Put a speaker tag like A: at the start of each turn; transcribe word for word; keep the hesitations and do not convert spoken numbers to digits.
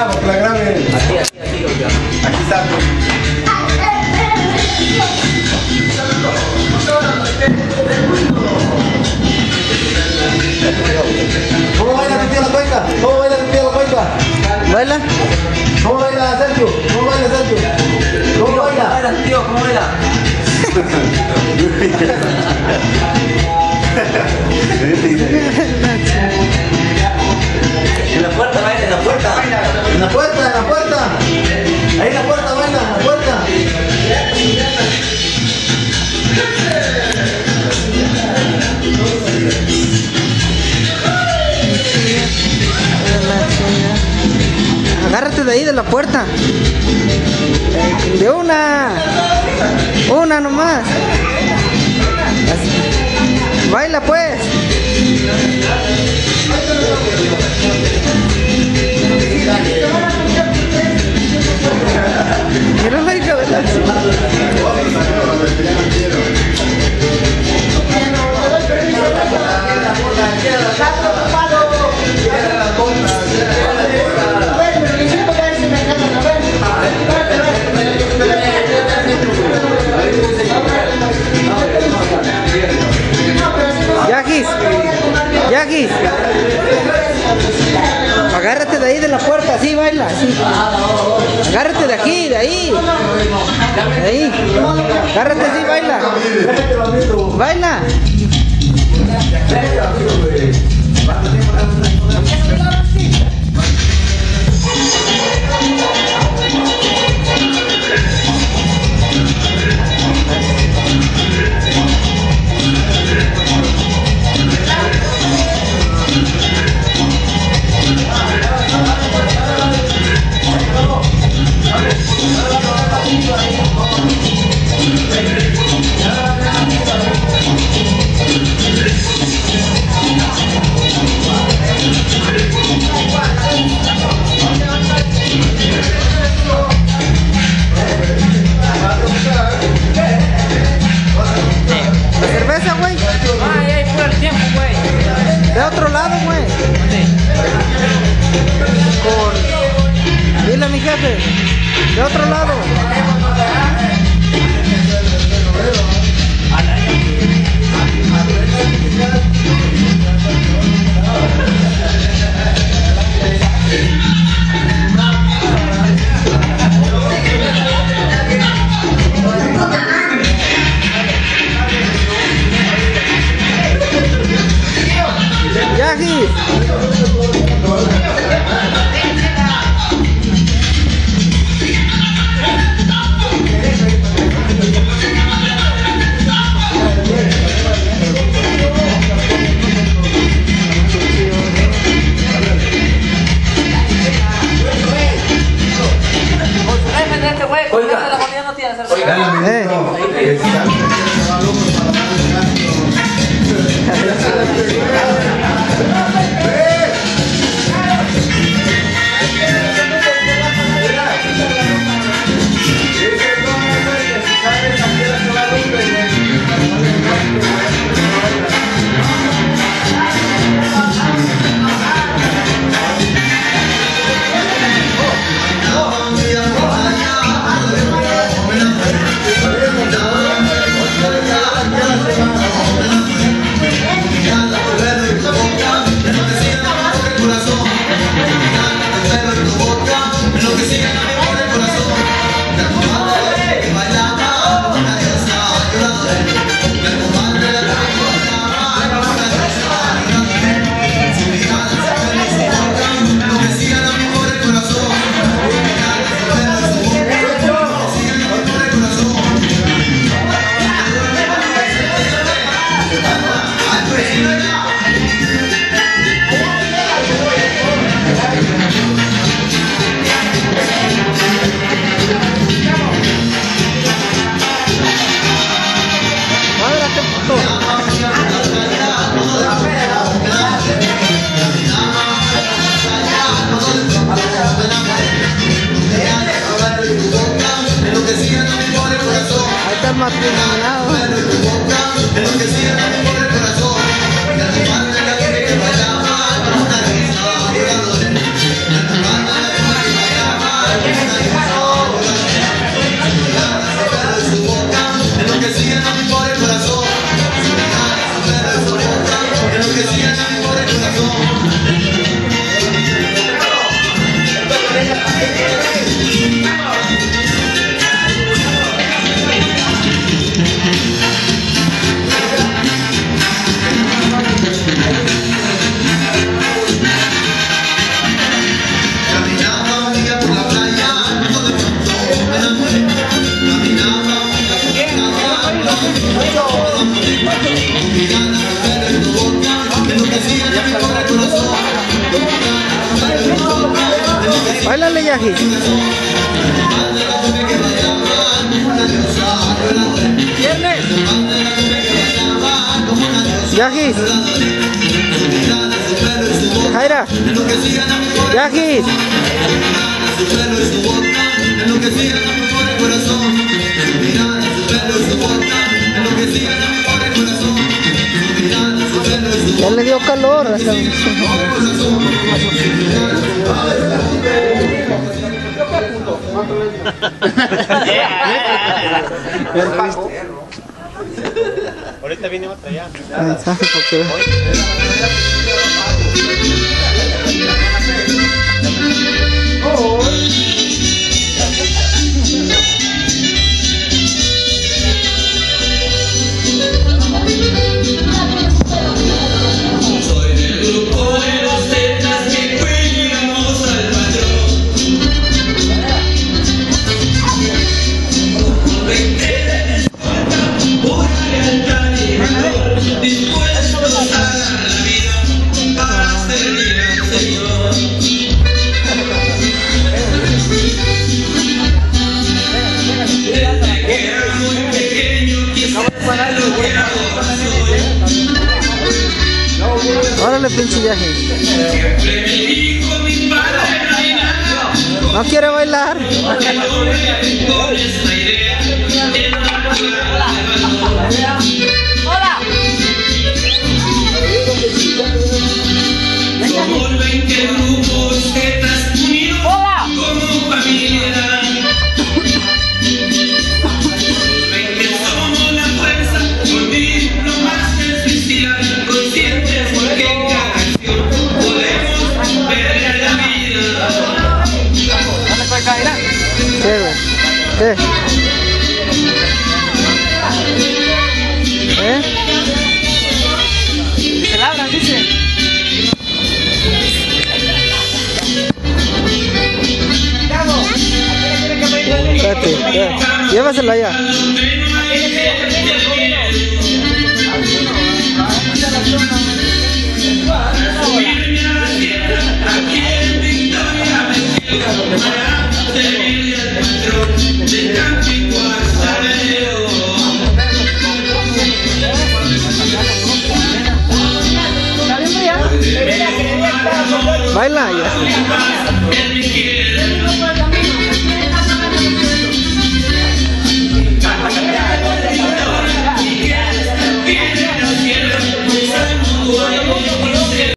A: allá, para que la graben.
B: Aquí, aquí, aquí, oiga.
A: Aquí está. ¿Cómo baila tu tío la cuenca? ¿Cómo baila tu tío la cuenca?
C: ¿Baila?
A: ¿Cómo baila Sergio? ¿Cómo baila Sergio? ¿Cómo baila?
B: ¿Cómo baila, tío? ¿Cómo baila? En la puerta, baila, en la puerta.
A: En la puerta, en la puerta. Ahí en la puerta, baila, en la puerta.
C: Agárrate de ahí de la puerta. De una. Una nomás. Así. Baila pues. Mira la hija de la Yagis, Yagis, agárrate de ahí de la puerta, así baila, así. Agárrate de aquí, de ahí, de ahí, agárrate así, baila, baila. De otro lado, güey. Con... Dile a mi jefe. De otro lado. Yagis. Eh. matrimoniado. Báilale, Yaji. Viernes. Yaji. Jaira. Yaji. Ya le dio calor hasta...
D: Ahorita viene otra ya.
C: Mensaje porque... Órale, pinche Yaji. No quiere bailar.
E: Hola.
F: Somos veinte grupos que estás unidos como familia. veinte somos la fuerza, unirnos más que especial, conscientes que en cada acción podemos ver la vida.
E: ¿Dónde fue Kaira?
C: ¿Qué, güey? ¿Qué? ¿Eh?
E: Se labran, dice.
C: Espérate, espérate. Llévasela ya.
E: ¿Está viendo ya?
C: Baila ya.